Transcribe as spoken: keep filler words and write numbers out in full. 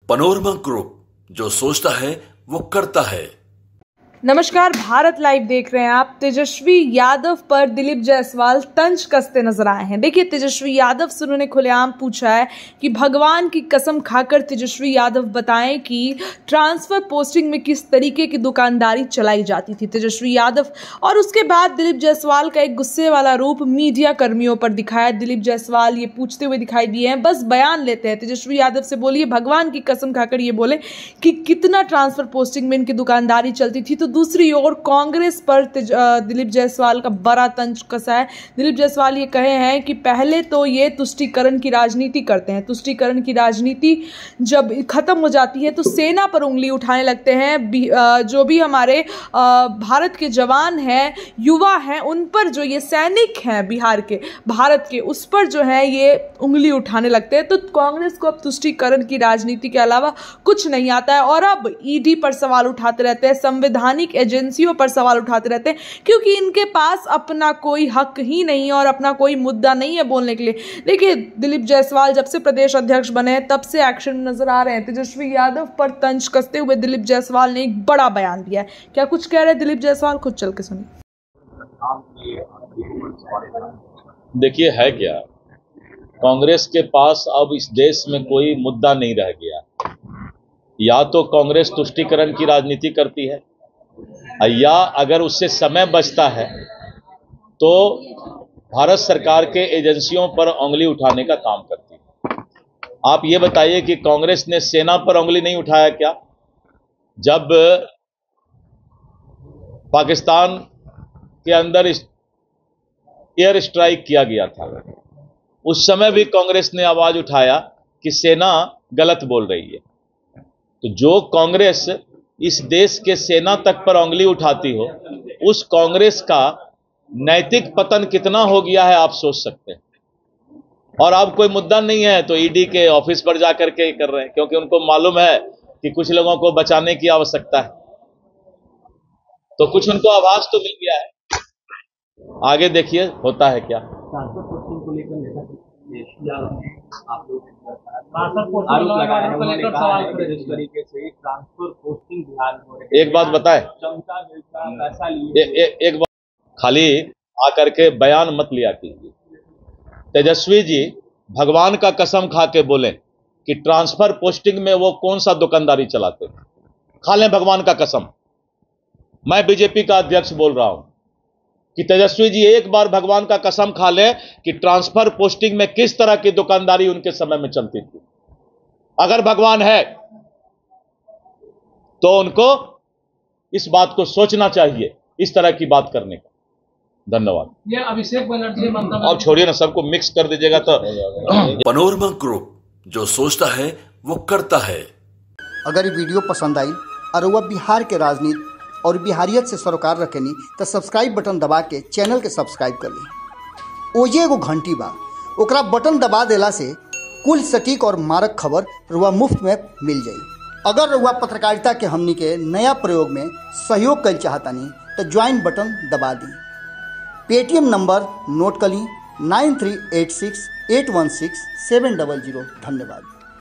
Panorama group, जो सोचता है वो करता है। नमस्कार, भारत लाइव देख रहे हैं आप। तेजस्वी यादव पर दिलीप जायसवाल तंज कसते नजर आए हैं। देखिए, तेजस्वी यादव से उन्होंने खुलेआम पूछा है कि भगवान की कसम खाकर तेजस्वी यादव बताएं कि ट्रांसफर पोस्टिंग में किस तरीके की दुकानदारी चलाई जाती थी तेजस्वी यादव। और उसके बाद दिलीप जायसवाल का एक गुस्से वाला रूप मीडिया कर्मियों पर दिखाया। दिलीप जायसवाल ये पूछते हुए दिखाई दिए हैं, बस बयान लेते हैं। तेजस्वी यादव से बोलिए, भगवान की कसम खाकर ये बोले कि कितना ट्रांसफर पोस्टिंग में इनकी दुकानदारी चलती थी। तो दूसरी ओर कांग्रेस पर दिलीप जायसवाल का बड़ा तंज कसा है। दिलीप जायसवाल ये कहे हैं कि पहले तो ये तुष्टीकरण की राजनीति करते हैं, तुष्टीकरण की राजनीति जब खत्म हो जाती है तो सेना पर उंगली उठाने लगते हैं। जो भी हमारे भारत के जवान हैं, युवा हैं, उन पर, जो ये सैनिक हैं बिहार के, भारत के, उस पर जो है ये उंगली उठाने लगते हैं। तो कांग्रेस को अब तुष्टीकरण की राजनीति के अलावा कुछ नहीं आता है और अब ईडी पर सवाल उठाते रहते हैं, संवैधानिक एजेंसियों पर सवाल उठाते रहते हैं, क्योंकि इनके पास अपना कोई हक ही नहीं और अपना कोई मुद्दा नहीं है बोलने के लिए। देखिए, दिलीप जायसवाल जब से प्रदेश अध्यक्ष बने तब से एक्शन नजर आ रहे हैं। तेजस्वी यादव पर तंज कसते हुए दिलीप जायसवाल ने एक बड़ा बयान दिया है। क्या कुछ कह रहे हैं दिलीप जायसवाल, खुद चल के सुनिए। देखिए, है क्या, कांग्रेस के पास अब इस देश में कोई मुद्दा नहीं रह गया। या तो कांग्रेस तुष्टीकरण की राजनीति करती है, या अगर उससे समय बचता है तो भारत सरकार के एजेंसियों पर उंगली उठाने का काम करती है। आप ये बताइए कि कांग्रेस ने सेना पर उंगली नहीं उठाया क्या? जब पाकिस्तान के अंदर एयर स्ट्राइक किया गया था, उस समय भी कांग्रेस ने आवाज उठाया कि सेना गलत बोल रही है। तो जो कांग्रेस इस देश के सेना तक पर उंगली उठाती हो, उस कांग्रेस का नैतिक पतन कितना हो गया है आप सोच सकते हैं। और अब कोई मुद्दा नहीं है तो ईडी के ऑफिस पर जाकर के कर रहे हैं, क्योंकि उनको मालूम है कि कुछ लोगों को बचाने की आवश्यकता है। तो कुछ उनको आभास तो मिल गया है, आगे देखिए होता है क्या। एक बात बताए, एक बात खाली आकर के बयान मत लिया कीजिए। तेजस्वी जी भगवान का कसम खा के बोले कि ट्रांसफर पोस्टिंग में वो कौन सा दुकानदारी चलाते थे। खा लें भगवान का कसम। मैं बीजेपी का अध्यक्ष बोल रहा हूं कि तेजस्वी जी एक बार भगवान का कसम खा ले कि ट्रांसफर पोस्टिंग में किस तरह की दुकानदारी उनके समय में चलती थी। अगर भगवान है तो उनको इस बात को सोचना चाहिए, इस तरह की बात करने का। धन्यवाद। ये अभिषेक बनर्जी अब छोड़िए ना, सबको मिक्स कर दीजिएगा तो। पनोरमा ग्रुप, जो सोचता है वो करता है। अगर ये वीडियो पसंद आई और वह बिहार के राजनीति और बिहारियत से सरोकार रखेनी तो सब्सक्राइब बटन दबा के चैनल के सब्सक्राइब कर ली। ओजे एगो घंटी बा, ओकरा बटन दबा देला से कुल सटीक और मारक खबर रुआ मुफ्त में मिल जाई। अगर रुआ पत्रकारिता के हमनी के नया प्रयोग में सहयोग कर चाहतानी तो ज्वाइन बटन दबा दी। पेटीएम नंबर नोट कर ली, nine three eight six eight one six seven double zero. धन्यवाद।